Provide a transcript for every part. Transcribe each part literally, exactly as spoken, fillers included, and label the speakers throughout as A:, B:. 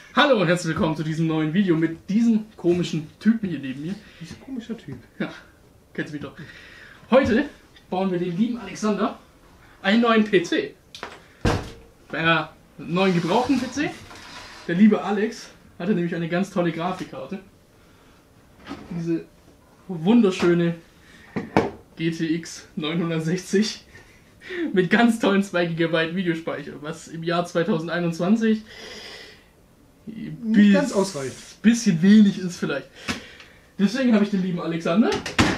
A: Hallo und herzlich willkommen zu diesem neuen Video mit diesem komischen Typen hier neben mir.
B: Dieser komischer Typ.
A: Ja, kennst du mich doch. Heute bauen wir den lieben Alexander einen neuen P C. Bei einer neuen gebrauchten P C. Der liebe Alex hatte nämlich eine ganz tolle Grafikkarte. Diese wunderschöne G T X neunhundertsechzig mit ganz tollen zwei Gigabyte Videospeicher, was im Jahr zweitausendeinundzwanzig
B: nicht ganz ausreicht.
A: Bisschen wenig ist vielleicht. Deswegen habe ich dem lieben Alexander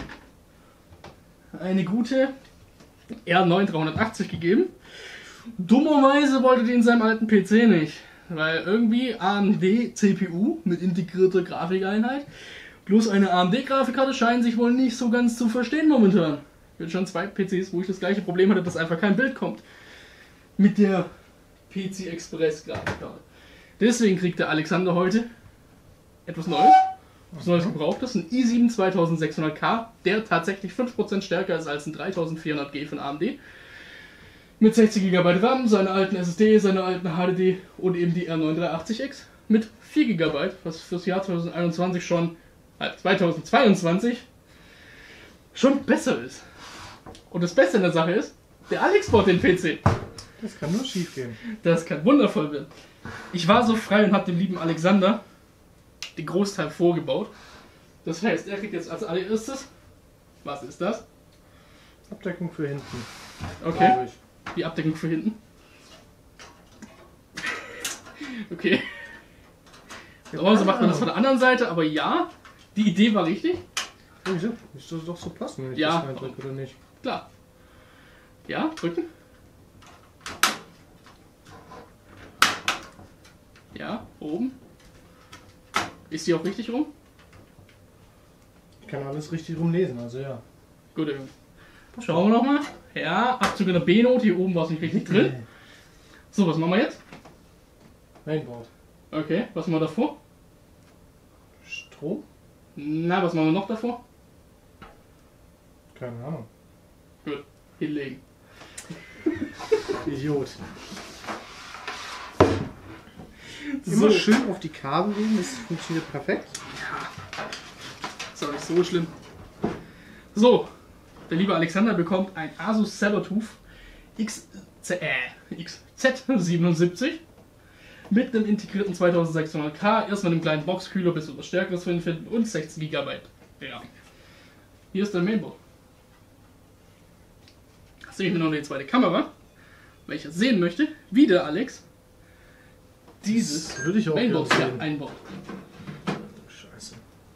A: eine gute R neun dreihundertachtzig gegeben. Dummerweise wollte die in seinem alten P C nicht, weil irgendwie A M D C P U mit integrierter Grafikeinheit plus eine A M D Grafikkarte scheinen sich wohl nicht so ganz zu verstehen momentan. Ich hatte schon zwei P Cs, wo ich das gleiche Problem hatte, dass einfach kein Bild kommt mit der P C Express Grafikkarte. Deswegen kriegt der Alexander heute etwas Neues, was Neues Gebrauchtes, ein i sieben zweitausendsechshundert K, der tatsächlich fünf Prozent stärker ist als ein dreitausendvierhundert G von A M D. Mit sechzig Gigabyte RAM, seine alten S S D, seine alten H D D und eben die R neun dreihundertachtzig X mit vier Gigabyte, was fürs Jahr zweitausendeinundzwanzig schon, äh, zweitausendzweiundzwanzig schon besser ist. Und das Beste in der Sache ist, der Alex baut den P C.
B: Das kann nur schief gehen.
A: Das kann wundervoll werden. Ich war so frei und habe dem lieben Alexander den Großteil vorgebaut. Das heißt, er kriegt jetzt als allererstes, was ist das?
B: Abdeckung für hinten.
A: Okay, die Abdeckung für hinten. Okay. Normalerweise macht man das von der anderen Seite, aber ja, die Idee war richtig.
B: Wieso? Müsste das doch so passen, wenn ich
A: Ja.
B: das reindrücke, oder nicht?
A: Klar. Ja, drücken. Ja, oben. Ist die auch richtig rum?
B: Ich kann alles richtig rumlesen, also ja.
A: Gut, Junge. Schauen wir nochmal. Ja, Abzug in der B-Note. Hier oben war es nicht richtig drin. So, was machen wir jetzt?
B: Mainboard.
A: Okay, was machen wir davor?
B: Strom?
A: Na, was machen wir noch davor?
B: Keine Ahnung.
A: Gut, hinlegen.
B: Idiot.
A: So.
B: Immer schön auf die Kabel legen, das funktioniert perfekt.
A: Ist auch nicht so schlimm. So, der liebe Alexander bekommt ein Asus Sabertooth X Z siebenundsiebzig mit einem integrierten zweitausendsechshundert K, erstmal einem kleinen Boxkühler, bis wir was Stärkeres finden und sechzehn Gigabyte. Ja. Hier ist der Mainboard. Jetzt sehe ich mir noch eine zweite Kamera, weil ich sehen möchte, wie der Alex dieses
B: Das würde ich auch
A: Mainboard
B: gerne
A: hier
B: sehen.
A: einbaut.
B: Scheiße.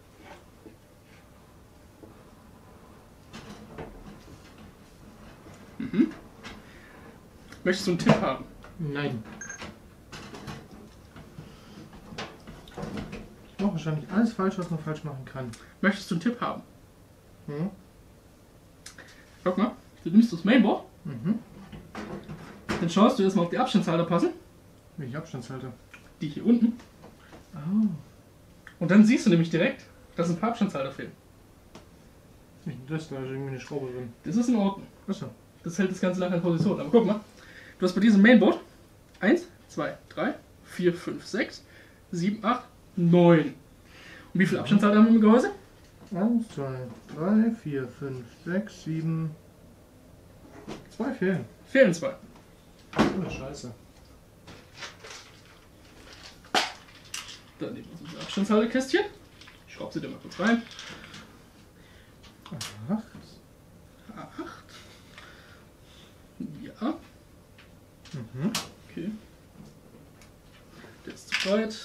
A: Mhm. Möchtest du einen Tipp haben?
B: Nein. Ich mache wahrscheinlich alles falsch, was man falsch machen kann.
A: Möchtest du einen Tipp haben?
B: Hm?
A: Guck mal, du nimmst das Mainboard,
B: Mhm.
A: dann schaust du erstmal auf die Abstandshalter passen,
B: Welche Abstandshalter?
A: die hier unten,
B: Oh.
A: und dann siehst du nämlich direkt, dass ein paar Abstandshalter fehlen.
B: Nicht das, da ist irgendwie eine Schraube drin.
A: Das ist in Ordnung.
B: Achso.
A: Das hält das Ganze nachher in Position. Aber guck mal, du hast bei diesem Mainboard eins, zwei, drei, vier, fünf, sechs, sieben, acht, neun. Und wie viele Abstandshalter haben wir im Gehäuse?
B: eins, zwei, drei, vier, fünf, sechs, sieben. Zwei fehlen.
A: Fehlen zwei.
B: Oh, Scheiße.
A: Dann nehmen wir unser Abstandshalterkästchen. Ich schraube sie dir mal kurz rein.
B: Acht.
A: acht. Ja,
B: Mhm.
A: okay. Der ist zu breit.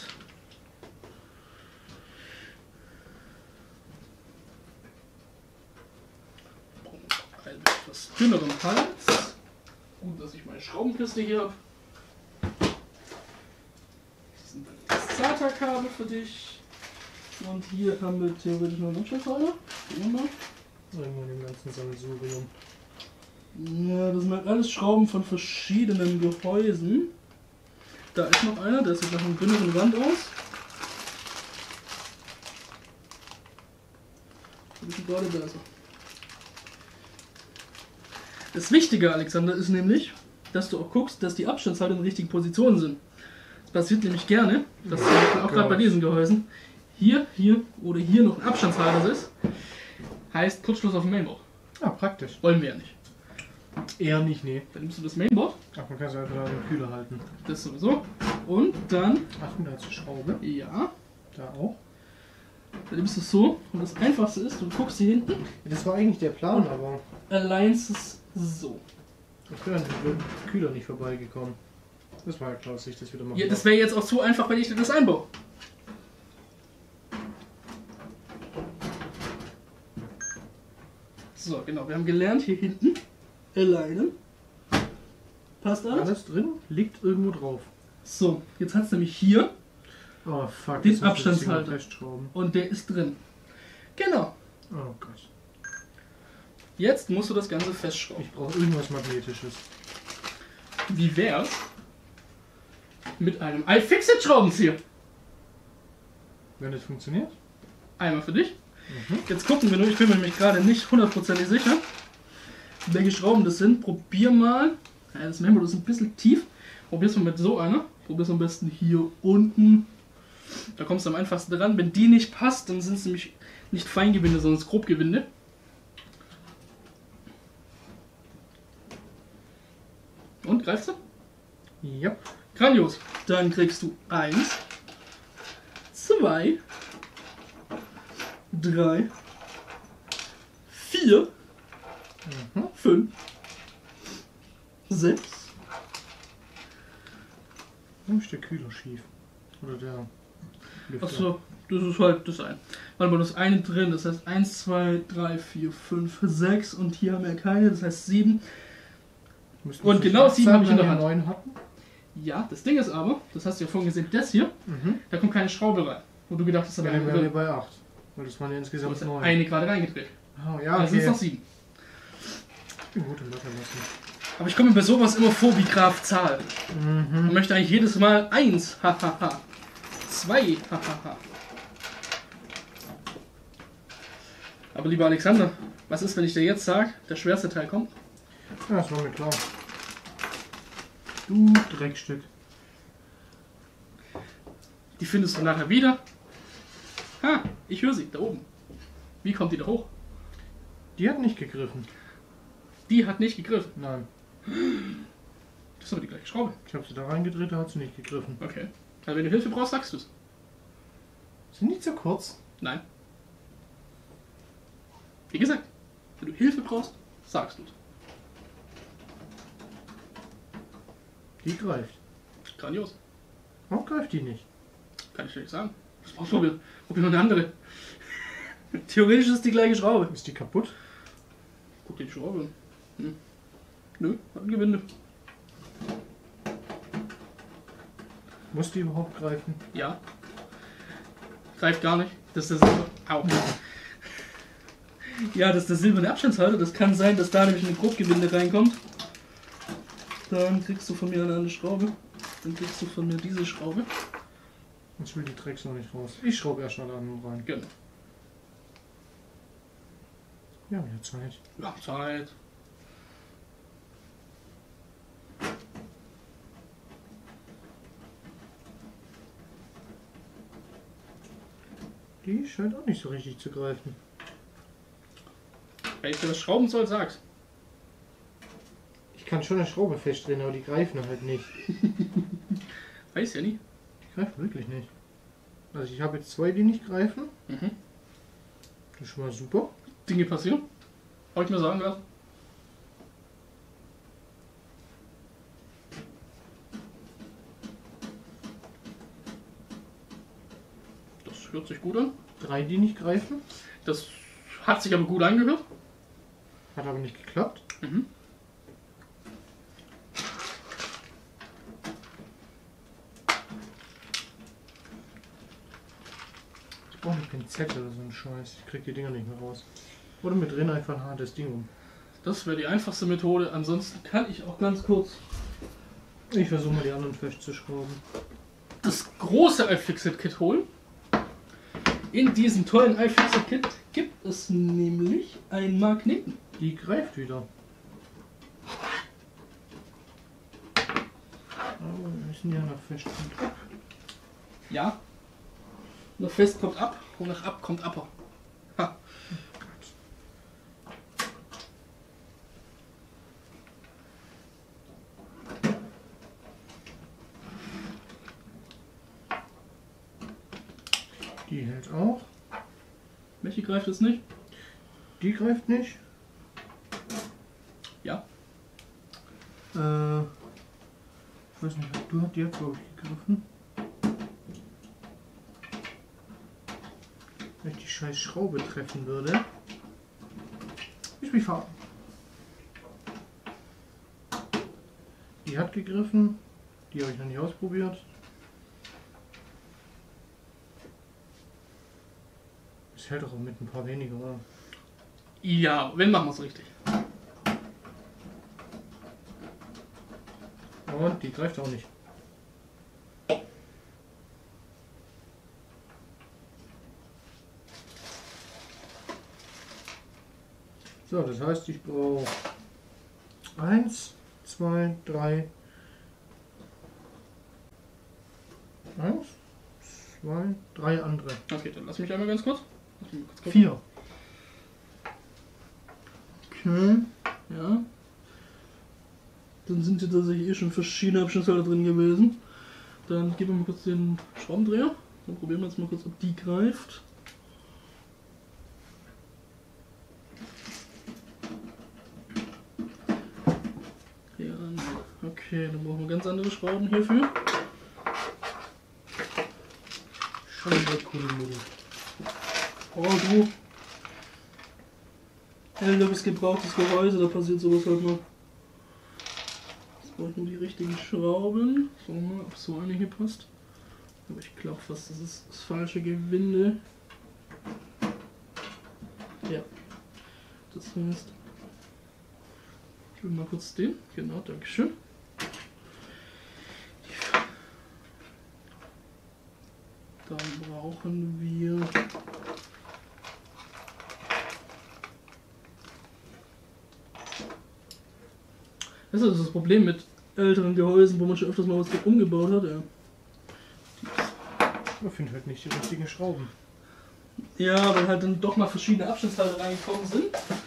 A: Einen etwas dünneren Hals. Gut, dass ich meine Schraubenkiste hier habe. Das sind das SATA-Kabel für dich. Und hier haben wir theoretisch noch einen Anschlusshalter. Gucken wir mal.
B: Irgendwo in dem ganzen Sammelsurium.
A: Ja, das sind halt alles Schrauben von verschiedenen Gehäusen. Da ist noch einer, der sieht nach einem dünneren Rand aus. Ein bisschen gerade besser. Das Wichtige, Alexander, ist nämlich, dass du auch guckst, dass die Abstandshalter in der richtigen Position sind. passiert nämlich gerne, dass
B: Oh
A: auch gerade bei
B: Gott.
A: diesen Gehäusen hier, hier oder hier noch ein Abstandshalter ist. Heißt Kurzschluss auf dem Mainboard.
B: Ah, praktisch.
A: Wollen wir ja nicht.
B: Eher nicht, nee.
A: Dann nimmst du das Mainboard,
B: Ach, man kann es einfach an den Kühler halten.
A: das sowieso, und dann,
B: Achtung, da ist die Schraube.
A: ja,
B: Da auch.
A: dann nimmst du es so. Und das Einfachste ist, du guckst hier hinten,
B: Ja, das war eigentlich der Plan, aber
A: alignst es so.
B: ich bin an den Kühler nicht vorbeigekommen. Das war ja klar, dass ich das wieder machen
A: Ja, das
B: darf.
A: wäre jetzt auch zu einfach, wenn ich dir das einbaue. So, genau, wir haben gelernt, hier hinten alignen. Passt alles?
B: Alles drin, liegt irgendwo drauf.
A: So, jetzt hat es nämlich hier
B: Oh fuck,
A: Den
B: das muss ich jetzt
A: Abstandshalter.
B: hier festschrauben.
A: und der ist drin. Genau.
B: Oh Gott.
A: Jetzt musst du das Ganze festschrauben.
B: Ich brauche irgendwas Magnetisches.
A: Wie wär's mit einem iFixit-Schraubenzieher?
B: Wenn das funktioniert?
A: Einmal für dich.
B: Mhm.
A: Jetzt gucken wir nur, ich bin mir nämlich gerade nicht hundertprozentig sicher, welche Schrauben das sind. Probier mal. Ja, das Mainboard ist ein bisschen tief. Probier's mal mit so einer. Probier's am besten hier unten. Da kommst du am einfachsten dran. Wenn die nicht passt, dann sind es nämlich nicht Feingewinde, sondern Grobgewinde. Und, greifst du?
B: Ja.
A: Grandios. Dann kriegst du eins, zwei, drei, vier,
B: Mhm.
A: fünf, sechs.
B: Warum ist der Kühler schief? Oder der Lüfter?
A: Achso, das ist halt das eine. Warte mal, das eine drin, das heißt eins, zwei, drei, vier, fünf, sechs und hier haben wir keine, das heißt sieben.
B: Müssten
A: Und
B: wir
A: genau
B: acht
A: sieben
B: sein,
A: habe ich in
B: wenn
A: der
B: wir
A: Hand.
B: neun hatten?
A: Ja, das Ding ist aber, das hast du ja vorhin gesehen, das hier,
B: Mhm.
A: da kommt keine Schraube rein. Wo du gedacht hast, da
B: Ja,
A: wäre
B: dann wären wir
A: eine
B: bei acht. Weil das waren ja
A: so
B: insgesamt
A: ist
B: neun.
A: eine gerade reingedreht.
B: Oh, ja,
A: Also sind es
B: okay.
A: noch sieben.
B: Ich bin gut im Mathe lassen.
A: Aber ich komme mir bei sowas immer vor wie Graf Zahl.
B: Mhm.
A: Und möchte eigentlich jedes Mal eins, hahaha. zwei, hahaha. Aber lieber Alexander, was ist, wenn ich dir jetzt sage, der schwerste Teil kommt?
B: Ja, das war mir klar. Du Dreckstück.
A: Die findest du nachher wieder. Ha, ich höre sie, da oben. Wie kommt die da hoch?
B: Die hat nicht gegriffen.
A: Die hat nicht gegriffen.
B: Nein.
A: Das ist aber die gleiche Schraube.
B: Ich habe sie da reingedreht, da hat sie nicht gegriffen.
A: Okay. Also wenn du Hilfe brauchst, sagst du es.
B: Sind nicht so kurz.
A: Nein. Wie gesagt, wenn du Hilfe brauchst, sagst du es.
B: Die greift.
A: Grandios.
B: Warum greift die nicht?
A: Kann ich dir nicht sagen. Das brauchst du probieren. Probier noch eine andere. Theoretisch ist die gleiche Schraube.
B: Ist die kaputt?
A: Guck dir die Schraube an. Hm. Nö, hat ein Gewinde.
B: Muss die überhaupt greifen?
A: Ja. Greift gar nicht. Das ist der Silber. Au. Ja, das ist der silberne Abstandshalter. Das kann sein, dass da nämlich eine Grobgewinde reinkommt. Dann kriegst du von mir eine andere Schraube. Dann kriegst du von mir diese Schraube.
B: Jetzt will die Drecks noch nicht raus. Ich schraube erst mal an rein.
A: Genau.
B: Ja, wieder Zeit.
A: Ja, Zeit.
B: Die scheint auch nicht so richtig zu greifen.
A: Wenn ich dir das schrauben soll, sag's.
B: Ich kann schon eine Schraube festdrehen, aber die greifen halt nicht.
A: Weiß ja nie.
B: Die greifen wirklich nicht. Also ich habe jetzt zwei, die nicht greifen.
A: Mhm.
B: Das ist schon mal super.
A: Dinge passieren. Hab ich mir sagen lassen. Das hört sich gut an.
B: Drei, die nicht greifen.
A: Das hat sich aber gut angehört.
B: Hat aber nicht geklappt.
A: Mhm.
B: Ich brauche eine Pinzette oder so einen Scheiß. Ich krieg die Dinger nicht mehr raus. Oder mit drin einfach ein hartes Ding um.
A: Das wäre die einfachste Methode. Ansonsten kann ich auch ganz kurz
B: Ich versuche mal die anderen festzuschrauben.
A: das große iFixit-Kit holen. In diesem tollen iFixit-Kit gibt es nämlich einen Magneten.
B: Die greift wieder. Aber wir müssen ja noch fest und ab.
A: Ja. Nach fest kommt ab und nach ab kommt Upper. Ha.
B: Die hält auch.
A: Welche greift es nicht?
B: Die greift nicht.
A: Ja.
B: Äh, ich weiß nicht, du hast die hat glaube ich gegriffen. Wenn ich die scheiß Schraube treffen würde. Ich mich fahren. Die hat gegriffen. Die habe ich noch nicht ausprobiert. Es hält auch mit ein paar weniger, oder?
A: Ja, wenn machen wir es richtig.
B: Und die greift auch nicht. So, das heißt, ich brauche eins, zwei, drei. Eins, zwei, drei andere.
A: Okay, dann lass mich einmal ganz kurz. Lass mich mal kurz gucken.
B: Vier.
A: Okay, ja. Dann sind hier tatsächlich eh schon verschiedene Abschnittshalter drin gewesen. Dann geben wir mal kurz den Schraubendreher. Dann probieren wir jetzt mal kurz, ob die greift. Ja, okay, dann brauchen wir ganz andere Schrauben hierfür.
B: Schon wieder coole Müll.
A: Oh, du. Älteres gebrauchtes Gehäuse, da passiert sowas halt mal. Jetzt brauche ich nur die richtigen Schrauben. Schauen wir mal, ob so eine hier passt. Aber ich glaube fast, das ist das falsche Gewinde. Ja. Das heißt, ich will mal kurz den. Genau, dankeschön. Dann brauchen wir das ist das Problem mit älteren Gehäusen, wo man schon öfters mal was umgebaut hat. Ja,
B: Ich finde halt nicht die richtigen Schrauben.
A: ja, weil halt dann doch mal verschiedene Abschnittshalter reingekommen sind.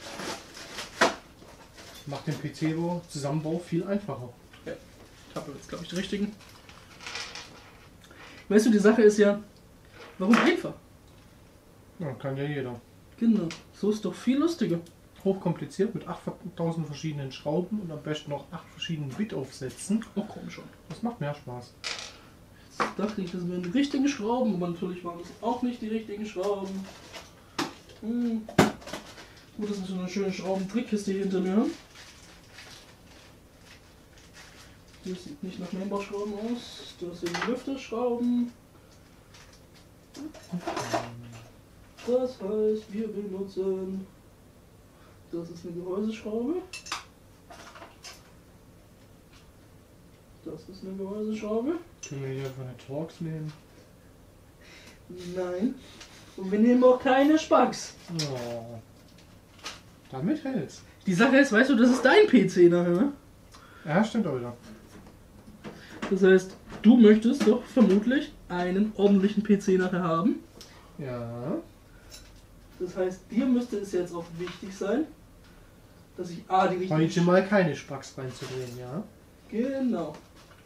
B: Macht den P C-Zusammenbau viel einfacher.
A: Ja, ich habe jetzt glaube ich die richtigen. Weißt du, die Sache ist ja, warum einfach?
B: Ja, kann ja jeder.
A: Genau, so ist doch viel lustiger.
B: Hochkompliziert mit achttausend verschiedenen Schrauben und am besten noch acht verschiedenen Bit-Aufsätzen.
A: Oh komm schon.
B: Das macht mehr Spaß.
A: Jetzt dachte ich, das wären die richtigen Schrauben, aber natürlich waren das auch nicht die richtigen Schrauben. Hm. Gut, dass wir so eine schöne Schraubentrickkiste hier hinter mir haben. Das sieht nicht nach Mainboard-Schrauben aus. Das sind Lüfterschrauben. Das heißt, wir benutzen. Das ist eine Gehäuseschraube. Das ist eine Gehäuseschraube.
B: Können wir hier einfach eine Torx nehmen?
A: Nein. Und wir nehmen auch keine Spacks.
B: Oh. Damit hält's.
A: Die Sache ist, weißt du, das ist dein P C nachher, ne?
B: Ja, stimmt auch wieder.
A: Das heißt, du möchtest doch vermutlich einen ordentlichen P C nachher haben.
B: Ja.
A: Das heißt, dir müsste es jetzt auch wichtig sein, dass ich A, die richtige...
B: Heute mal keine Spacks reinzudrehen, ja?
A: Genau.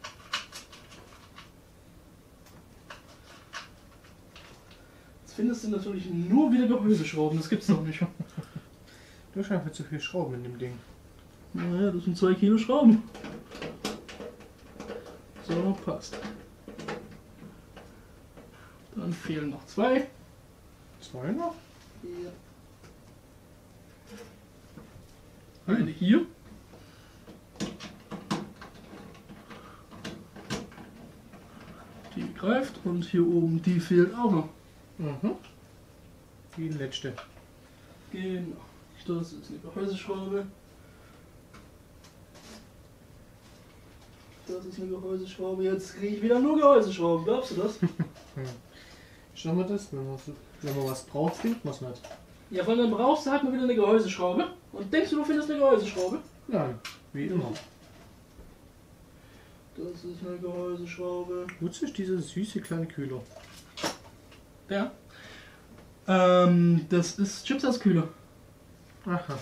A: Jetzt findest du natürlich nur wieder Gehäuseschrauben, das gibt's doch nicht.
B: Du hast einfach zu viel Schrauben in dem Ding.
A: Naja, das sind zwei Kilo Schrauben. So, passt. Dann fehlen noch zwei.
B: Zwei noch?
A: Ja. Eine hier. Die greift und hier oben, die fehlt auch noch.
B: Mhm. Die letzte.
A: Genau. Das ist eine Gehäuseschraube. Das ist eine Gehäuseschraube. Jetzt kriege ich wieder nur Gehäuseschrauben. Glaubst du das?
B: Schauen wir das, wenn man, wenn man was braucht, findet man es nicht.
A: Ja, weil dann brauchst du halt mal wieder eine Gehäuseschraube. Und denkst du, du findest eine Gehäuseschraube?
B: Nein, wie immer.
A: Das ist eine Gehäuseschraube.
B: Wozu ist dieser süße kleine Kühler?
A: Ja. Ähm, das ist Chipsatzkühler.
B: Aha.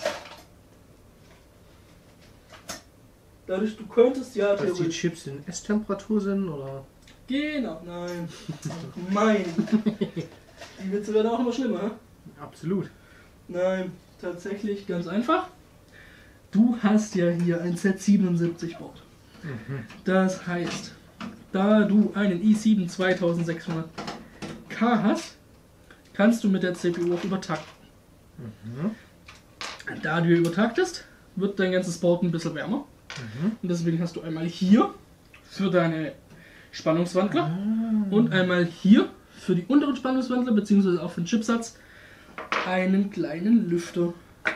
A: Dadurch, du könntest ja
B: Dass die Chips in Esstemperatur sind, oder?
A: Genau, nein. Nein. Die Witze werden auch immer schlimmer, hä?
B: Absolut.
A: Nein, tatsächlich ganz einfach. Du hast ja hier ein Z siebenundsiebzig Board.
B: Mhm.
A: Das heißt, da du einen i sieben zweitausendsechshundert K hast, kannst du mit der C P U auch übertakten.
B: Mhm.
A: Da du übertaktest, wird dein ganzes Board ein bisschen wärmer.
B: Mhm.
A: Und deswegen hast du einmal hier für deine Spannungswandler
B: Ah.
A: und einmal hier für die unteren Spannungswandler bzw. auch für den Chipsatz einen kleinen Lüfter,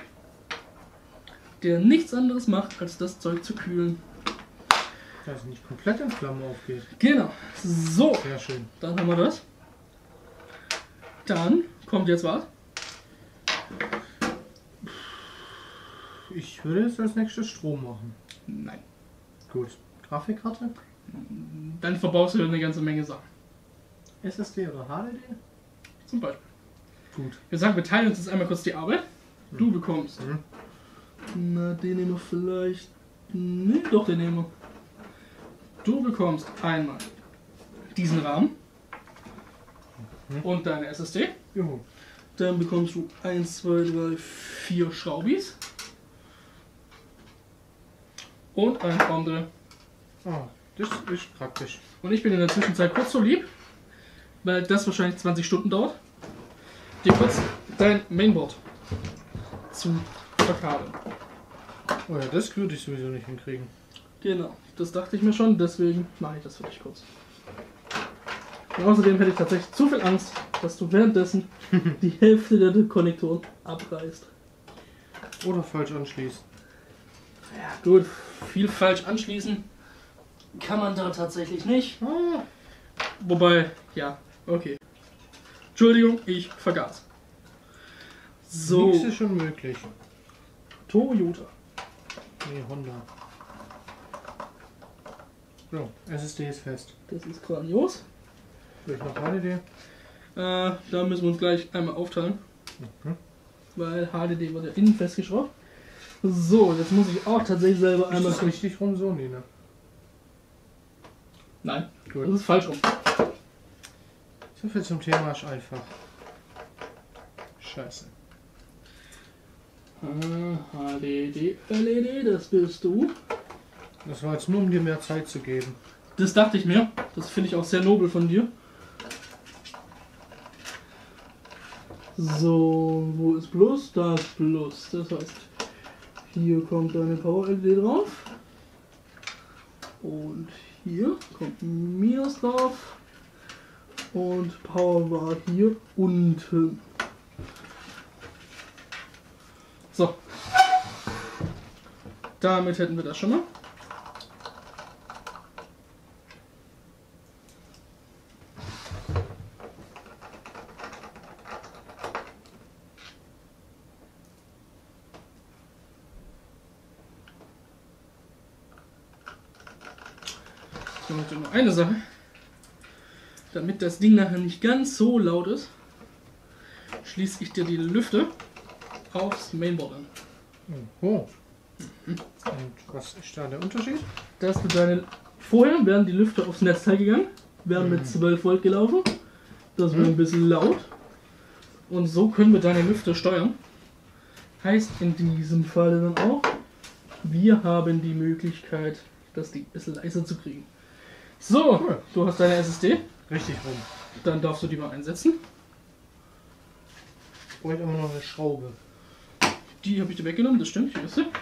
A: der nichts anderes macht, als das Zeug zu kühlen.
B: Dass es nicht komplett in Flammen aufgeht.
A: Genau. So,
B: Sehr schön.
A: dann haben wir das. Dann kommt jetzt was.
B: Ich würde jetzt als nächstes Strom machen.
A: Nein.
B: Gut. Grafikkarte?
A: Dann verbaust du eine ganze Menge Sachen.
B: S S D oder H D D?
A: Zum Beispiel.
B: Gut.
A: Wir sagen, wir teilen uns jetzt einmal kurz die Arbeit. Du bekommst.
B: Mhm.
A: Na, den nehmen wir vielleicht. Nee, doch, den nehmen wir. Du bekommst einmal diesen Rahmen
B: Mhm.
A: und deine S S D.
B: Juhu.
A: Dann bekommst du eins, zwei, drei, vier Schraubis und ein Bundle.
B: Ah, das ist praktisch.
A: Und ich bin in der Zwischenzeit kurz so lieb, weil das wahrscheinlich zwanzig Stunden dauert, dir kurz dein Mainboard zu verkabeln.
B: Oh ja, das würde ich sowieso nicht hinkriegen.
A: Genau, das dachte ich mir schon, deswegen mache ich das für dich kurz. Und außerdem hätte ich tatsächlich zu viel Angst, dass du währenddessen die Hälfte der Konnektoren abreißt.
B: Oder falsch anschließt.
A: Ja, gut, viel falsch anschließen kann man da tatsächlich nicht.
B: Ah,
A: Wobei, ja, okay. Entschuldigung, ich vergaß. So,
B: Nichts ist schon möglich.
A: Toyota.
B: Nee, Honda. So, S S D ist fest.
A: Das ist grandios.
B: Vielleicht noch H D D.
A: Äh, da müssen wir uns gleich einmal aufteilen,
B: Mhm.
A: weil H D D wird ja innen festgeschraubt. So, jetzt muss ich auch tatsächlich selber
B: Ist
A: einmal...
B: das richtig rum so? Nee, ne?
A: Nein,
B: Gut.
A: das ist falsch rum.
B: So viel zum Thema ist einfach. Scheiße.
A: Ah, H D D, L E D, das bist du.
B: Das war jetzt nur, um dir mehr Zeit zu geben.
A: Das dachte ich mir. Das finde ich auch sehr nobel von dir. So, wo ist Plus? Da ist Plus. Das heißt, hier kommt eine Power-L E D drauf. Und hier kommt ein Minus drauf. Und Power war hier unten. So. Damit hätten wir das schon mal. Und nur eine Sache, damit das Ding nachher nicht ganz so laut ist, schließe ich dir die Lüfte aufs Mainboard an.
B: Oh. Und was ist da der Unterschied?
A: Dass du deine, vorher werden die Lüfter aufs Netzteil gegangen, werden mit zwölf Volt gelaufen, das wird ein bisschen laut und so können wir deine Lüfter steuern. Heißt in diesem Fall dann auch, wir haben die Möglichkeit, das Ding ein bisschen leiser zu kriegen. So,
B: Cool.
A: du hast deine S S D,
B: Richtig rum.
A: dann darfst du die mal einsetzen.
B: Ich bräuchte immer noch eine Schraube.
A: Die habe ich dir weggenommen, das stimmt, hier ist sie.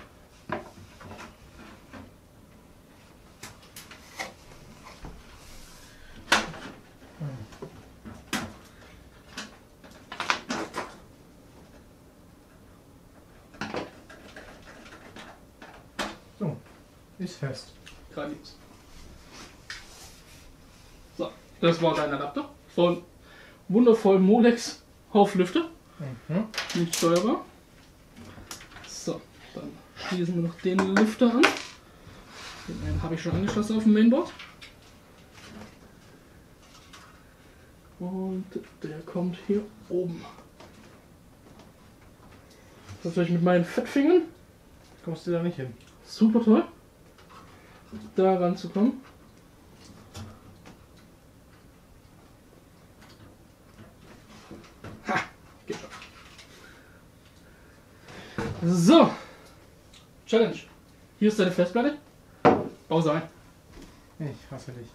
B: So, ist fest.
A: Grandios. So, das war dein Adapter von wundervoll Molex Hauflüfter.
B: Mhm.
A: Nicht steuerbar. So, dann schließen wir noch den Lüfter an. Den einen habe ich schon angeschlossen auf dem Mainboard. Und der kommt hier oben. Das soll ich mit meinen Fettfingern.
B: Kommst du da nicht hin?
A: Super toll. Da ranzukommen. Ha! Geht schon. So. Challenge. Hier ist deine Festplatte. Bau sie ein.
B: Ich hasse dich.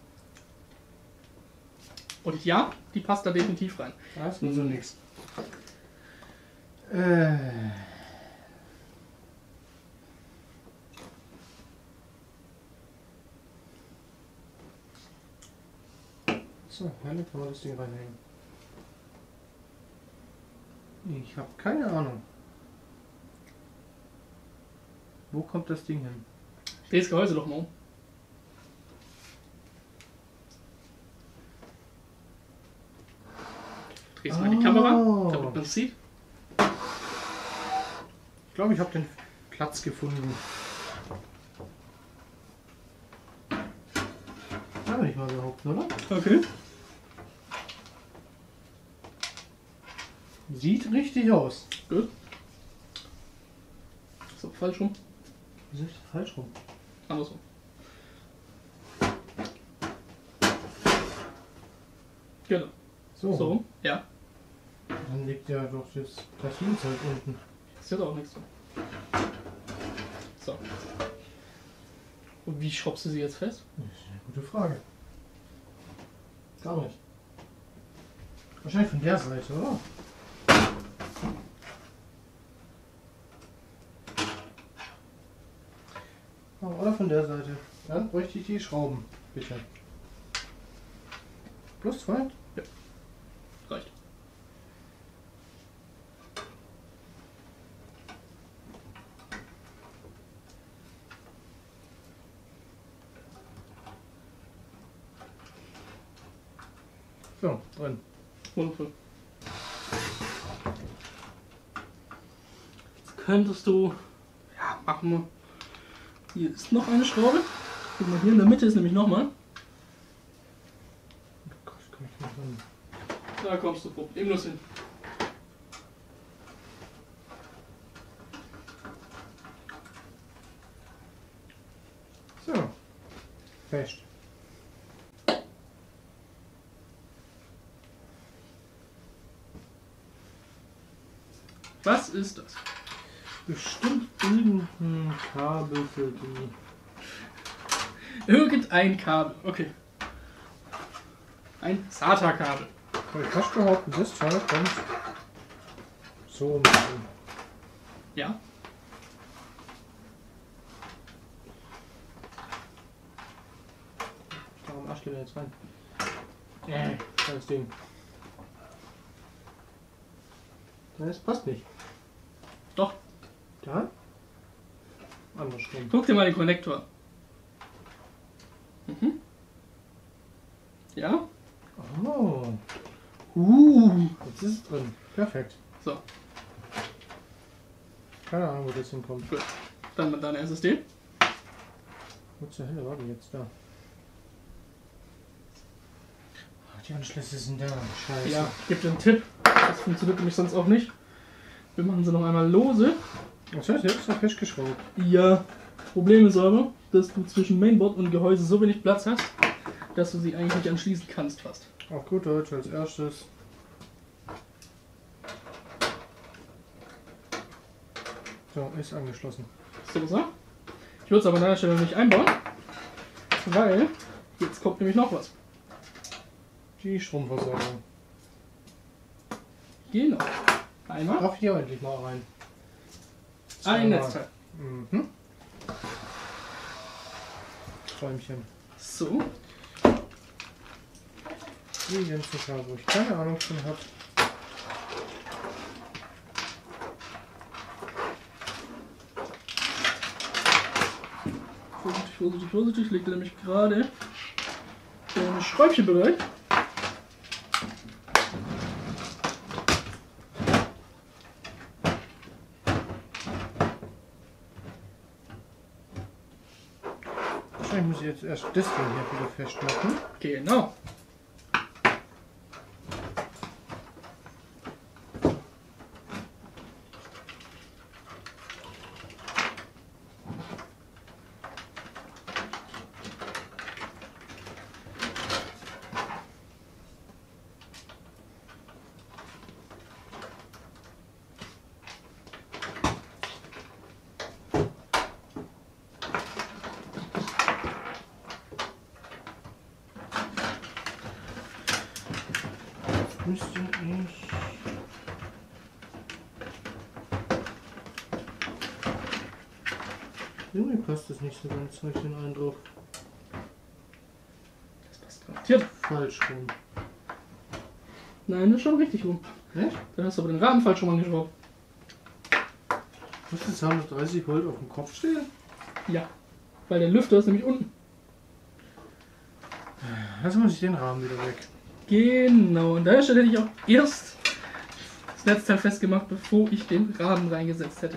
A: Und ja, die passt da definitiv rein.
B: Da ist nur so nichts. Äh. So, Hölle kann man das Ding reinhängen. Ich habe keine Ahnung. Wo kommt das Ding hin?
A: Dreh das Gehäuse doch mal um. Drehst mal die Kamera, damit man es sieht.
B: Ich glaube, ich habe den Platz gefunden. Kann man nicht mal behaupten, oder?
A: Okay.
B: Sieht richtig aus.
A: Gut. So, falsch rum.
B: Wieso ist das falsch rum?
A: Andersrum. Genau.
B: So.
A: So rum? Ja.
B: Dann liegt ja doch das Platinzeug unten.
A: Das ist ja auch nichts. So. Und wie schraubst du sie jetzt fest?
B: Das ist eine gute Frage. Gar nicht. Wahrscheinlich von der Seite, oder? Oh, oder von der Seite. Dann bräuchte ich die Schrauben, bitte. Plus zwei?
A: Ja. Reicht.
B: So, drin.
A: Wundervoll. Jetzt könntest du. Ja, machen wir. Hier ist noch eine Schraube. Guck mal, hier in der Mitte ist nämlich nochmal.
B: Oh Gott, komm ich nicht ran.
A: Da kommst du problemlos hin.
B: So. Fest.
A: Was ist das?
B: Bestimmt irgendein Kabel für die.
A: Irgendein Kabel. Okay. Ein SATA-Kabel.
B: Ich fast behaupten, das Teil kommt so mit rein.
A: Ja.
B: Warum Arsch geht er jetzt rein? Äh, das Ding. Das passt nicht.
A: Doch.
B: Da? Andersrum.
A: Guck dir mal den Konnektor. Mhm. Ja.
B: Oh,
A: Uh.
B: jetzt ist es drin. Perfekt.
A: So.
B: Keine Ahnung, wo das hinkommt.
A: Gut. Dann mit deiner S S D.
B: Wo zur Hölle war die jetzt da? Ach, die Anschlüsse sind da. Scheiße.
A: Ja, ich gebe dir einen Tipp. Das funktioniert nämlich sonst auch nicht. Wir machen sie noch einmal lose.
B: Das heißt, jetzt ist noch festgeschraubt.
A: Ja. Problem ist aber, dass du zwischen Mainboard und Gehäuse so wenig Platz hast, dass du sie eigentlich nicht anschließen kannst fast.
B: Auf gut Deutsch als erstes. So, ist angeschlossen.
A: Ist das so? Ich würde es aber an der Stelle nicht einbauen, weil jetzt kommt nämlich noch was.
B: Die Stromversorgung.
A: Genau. Einmal
B: Darf hier endlich mal rein.
A: ein
B: Zweimal.
A: Netzteil.
B: Mhm. Träumchen.
A: So.
B: Die ganzen Kabel, wo ich keine Ahnung von habe.
A: Vorsichtig, vorsichtig, vorsichtig. Ich legte nämlich gerade ein Schräubchen bereit.
B: wahrscheinlich muss ich jetzt erst das Ding hier wieder festmachen.
A: Genau.
B: Müsste ich... Irgendwie passt das nicht so ganz, habe ich den Eindruck.
A: Das passt garantiert.
B: Falsch rum.
A: Nein, das ist schon richtig rum.
B: Echt?
A: Dann hast du aber den Rahmen falsch rum angeschraubt.
B: Muss das hundertdreißig Volt auf dem Kopf stehen?
A: Ja. Weil der Lüfter ist nämlich unten.
B: Also muss ich den Rahmen wieder weg.
A: Genau. Und daher hätte ich auch erst das Netzteil festgemacht, bevor ich den Rahmen reingesetzt hätte.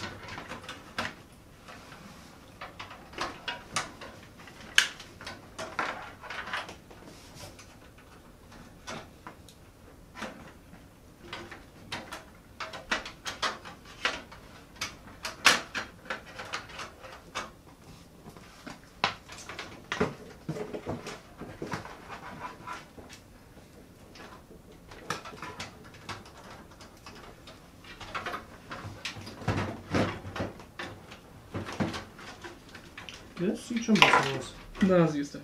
B: Das sieht schon besser aus.
A: Na, siehst du.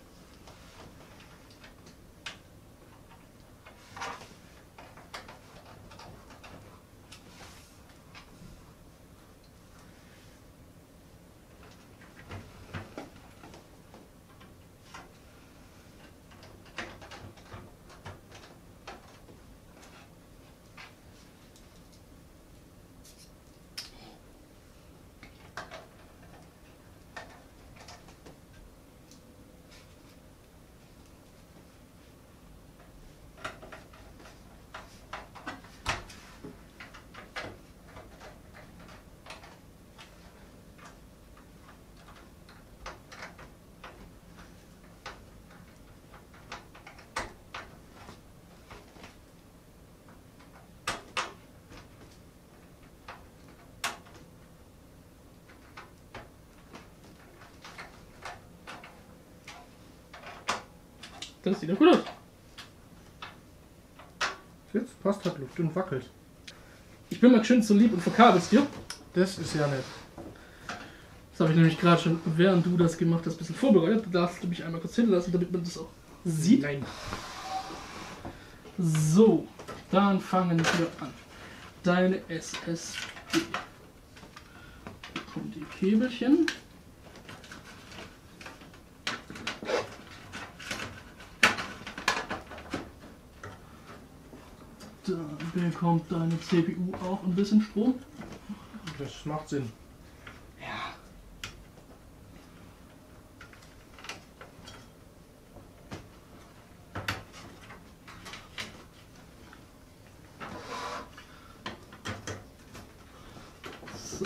A: Das sieht doch gut aus.
B: Jetzt passt halt Luft und wackelt.
A: Ich bin mal schön so lieb und verkabelst dir.
B: Das ist ja nett.
A: Das habe ich nämlich gerade schon, während du das gemacht hast, ein bisschen vorbereitet. Du darfst mich einmal kurz hinlassen, damit man das auch sieht.
B: Nein.
A: So, dann fangen wir an. Deine S S D. Hier kommen die Käbelchen. Dann bekommt deine C P U auch ein bisschen Strom.
B: Das macht Sinn.
A: Ja. So.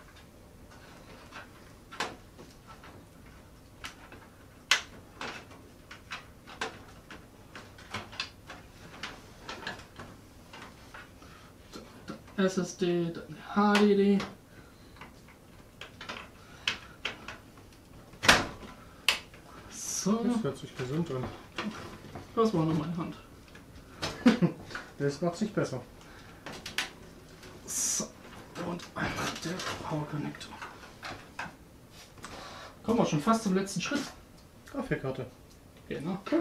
A: S S D, dann H D D. So,
B: Das hört sich gesund an.
A: das war noch meine Hand.
B: Das macht sich besser.
A: So, und einmal der Power Connector. Kommen wir schon fast zum letzten Schritt.
B: Grafikkarte.
A: Genau.
B: Cool.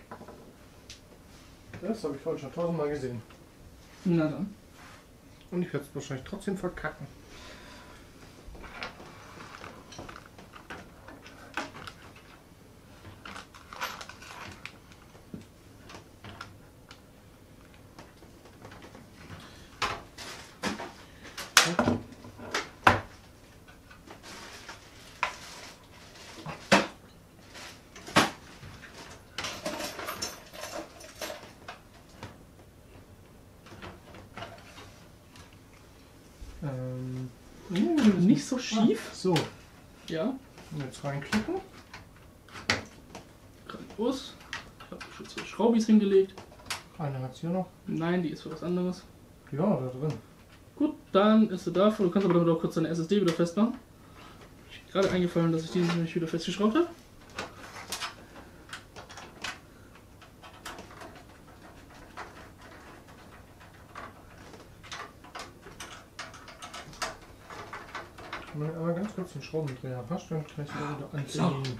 B: Das habe ich heute schon tausendmal gesehen.
A: Na dann.
B: Und ich werde es wahrscheinlich trotzdem verkacken. Ähm,
A: Uh, nicht so schief.
B: so,
A: Ja.
B: und jetzt reinklicken.
A: aus. Ich habe schon zwei Schraubis hingelegt.
B: Eine hat's hier noch.
A: Nein, die ist für was anderes.
B: Ja, da drin.
A: Gut, dann ist sie dafür. Du kannst aber damit auch kurz deine S S D wieder festmachen. Mir ist gerade eingefallen, dass ich die nämlich wieder festgeschraubt habe.
B: Mal aber ganz kurz den Schraubendreher rasch, dann gleich wieder anziehen.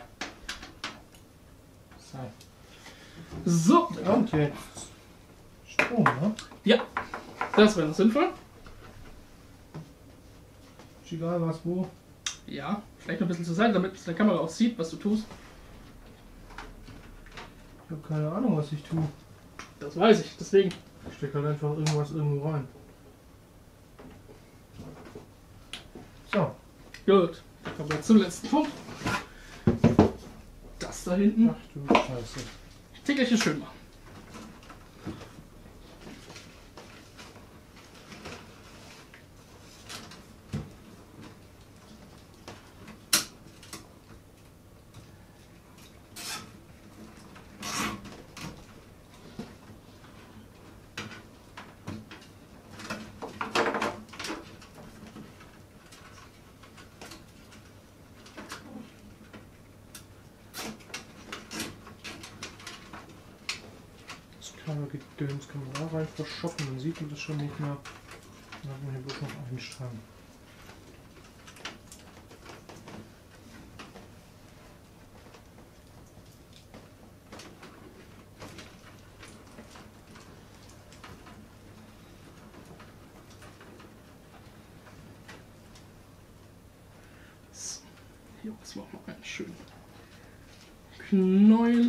A: So.
B: So. Und jetzt Strom, ne?
A: Ja, das wäre noch sinnvoll.
B: Ist egal was wo.
A: Ja, vielleicht noch ein bisschen zur Seite, damit die Kamera auch sieht, was du tust.
B: Ich habe keine Ahnung, was ich tue.
A: Das weiß ich, deswegen.
B: Ich stecke halt einfach irgendwas irgendwo rein. So.
A: Gut, dann kommen wir zum letzten Punkt. Das da hinten.
B: Ach du Scheiße.
A: Tickerchen schön machen.
B: Kleiner Gedöns kann man da rein verschoppen, dann sieht man das schon nicht mehr. Dann hat man hier bloß noch einen Strang.
A: So, hier jetzt machen wir einen schönen Knäuel.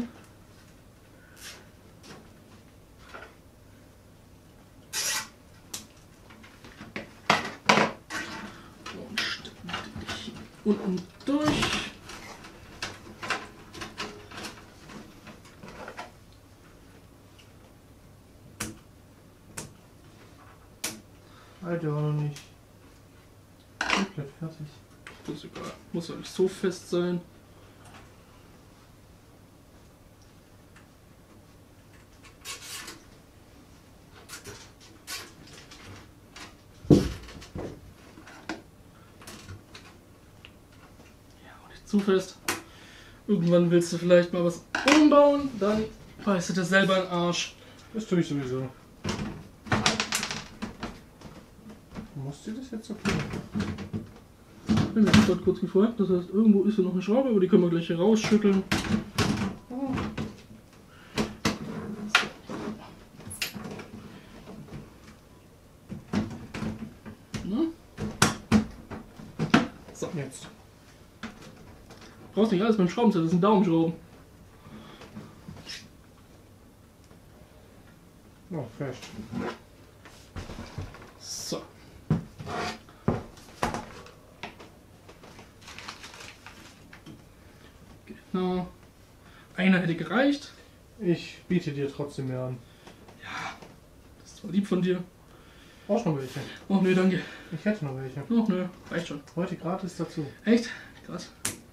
A: Unten durch.
B: Alter, war noch nicht komplett fertig.
A: Das ist egal. Muss ja nicht so fest sein. Zu fest. Irgendwann willst du vielleicht mal was umbauen, dann beißt du dir selber in den Arsch.
B: Das tue ich sowieso. Musst du das jetzt so tun?
A: Ich bin mir gerade kurz gefragt, das heißt, irgendwo ist hier noch eine Schraube, aber die können wir gleich hier rausschütteln. So. So.
B: Jetzt.
A: Du brauchst nicht alles beim Schrauben, das sind Daumenschrauben.
B: Oh, fest.
A: So. Genau. Einer hätte gereicht.
B: Ich biete dir trotzdem mehr an.
A: Ja, das ist zwar lieb von dir.
B: Brauchst du noch welche?
A: Oh nö, danke.
B: Ich hätte noch welche.
A: Oh nö, reicht schon.
B: Heute gratis dazu.
A: Echt? Krass.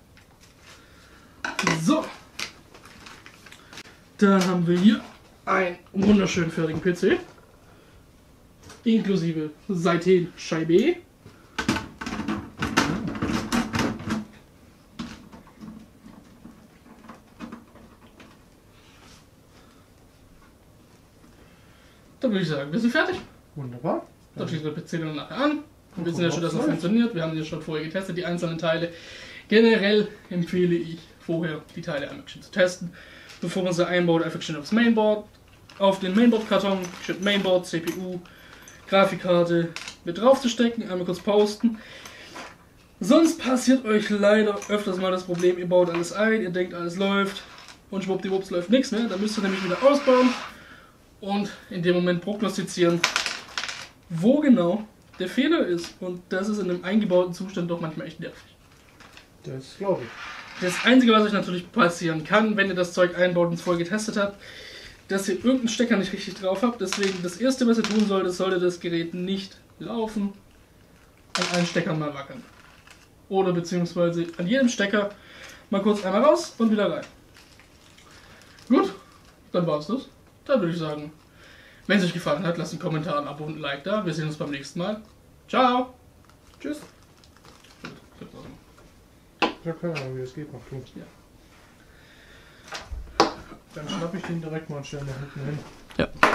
A: So. Dann haben wir hier einen wunderschönen fertigen P C. Inklusive Seitenscheibe. Dann würde ich sagen, wir sind fertig.
B: Wunderbar.
A: Dann schließen wir den P C dann nachher an. Wir wissen ja schon, dass er funktioniert. Wir haben ja schon vorher getestet, die einzelnen Teile. Generell empfehle ich vorher, die Teile einmal schön zu testen, bevor man sie einbaut. Einfach schön aufs Mainboard, auf den Mainboard-Karton, schön Mainboard, C P U, Grafikkarte mit drauf zu stecken, einmal kurz posten. Sonst passiert euch leider öfters mal das Problem, ihr baut alles ein, ihr denkt alles läuft und schwuppdiwupps läuft nichts mehr. Dann müsst ihr nämlich wieder ausbauen und in dem Moment prognostizieren, wo genau der Fehler ist. Und das ist in einem eingebauten Zustand doch manchmal echt nervig.
B: Das glaube ich.
A: Das Einzige, was euch natürlich passieren kann, wenn ihr das Zeug einbaut und es vorher getestet habt, dass ihr irgendeinen Stecker nicht richtig drauf habt. Deswegen das Erste, was ihr tun solltet, sollte das Gerät nicht laufen, an allen Steckern mal wackeln. Oder beziehungsweise an jedem Stecker mal kurz einmal raus und wieder rein. Gut, dann war's das. Dann würde ich sagen, wenn es euch gefallen hat, lasst einen Kommentar, ein Abo und ein Like da. Wir sehen uns beim nächsten Mal. Ciao.
B: Tschüss. Ich hab keine Ahnung, wie das geht noch tun.
A: Ja.
B: Dann schnapp ich den direkt mal und stelle nach hinten hin.
A: Ja.